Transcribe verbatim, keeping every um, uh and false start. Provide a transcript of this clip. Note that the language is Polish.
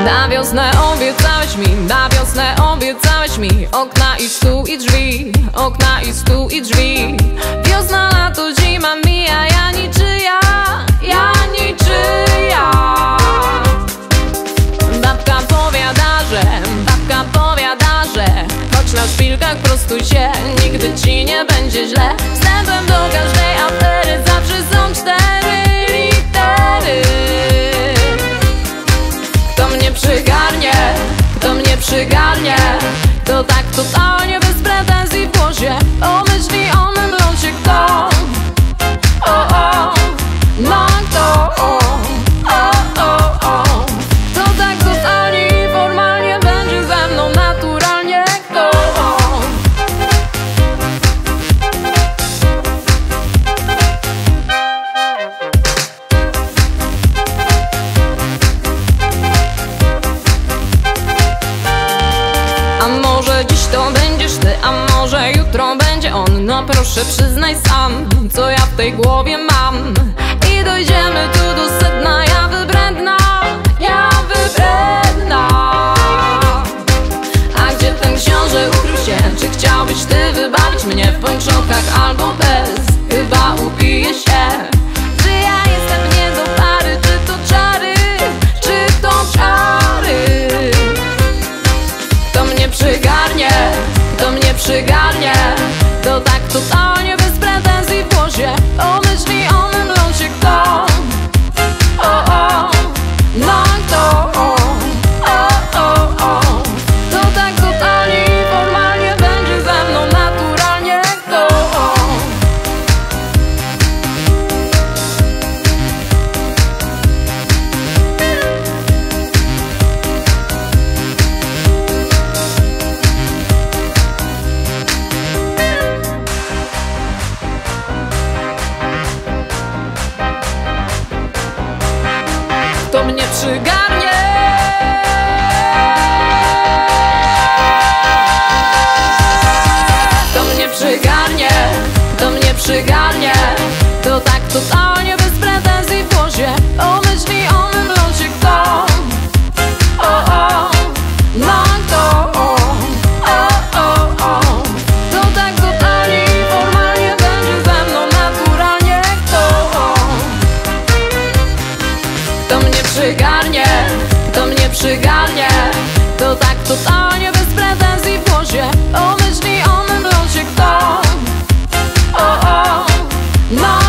Na wiosnę obiecałeś mi, na wiosnę obiecałeś mi okna i stół i drzwi, okna i stół i drzwi. Wiosna, lato, zima mija, ja niczyja, ja niczyja. Babka powiada, że, babka powiada, że choć na szpilkach prostuj się, nigdy ci nie będzie źle. Wstępem do każdej afery zawsze są cztery litery. Kto mnie przygarnie, kto mnie przygarnie, to tak totalnie bez pretensji w głosie pomyśli o mym losie. Kto? O, o, no kto? O, o, o, o. To tak totalnie i formalnie będzie ze mną naturalnie. Kto? A może dziś to będziesz ty, a może jutro będzie on. No proszę przyznaj sam, co ja w tej głowie mam. I dojdziemy tu do sedna, ja wybredna, ja wybredna. A gdzie ten książę ukrył się? Czy chciałbyś ty wybawić mnie w pończokach albo bez? Chyba upije się. Czy ja jestem nie do pary? Czy to czary? Czy to czary? Kto mnie przygarnie, kto mnie przygarnie, to tak totalnie bez pretensji w głosie pomyśli o mym losie. Kto? O, o, no kto? O, o, o, o. To tak totalnie i formalnie będzie ze mną naturalnie. Kto? Kto mnie przygarnie, kto mnie przygarnie, kto mnie przygarnie, to tak totalnie bez pretensji w głosie pomyśli o mym losie. Kto? O, o, no kto? O, o, o, o. To tak totalnie i formalnie będzie ze mną naturalnie. Kto? Kto mnie przygarnie, kto mnie przygarnie, to tak totalnie bez pretensji w głosie pomyśli o mym losie. Kto? O, o, no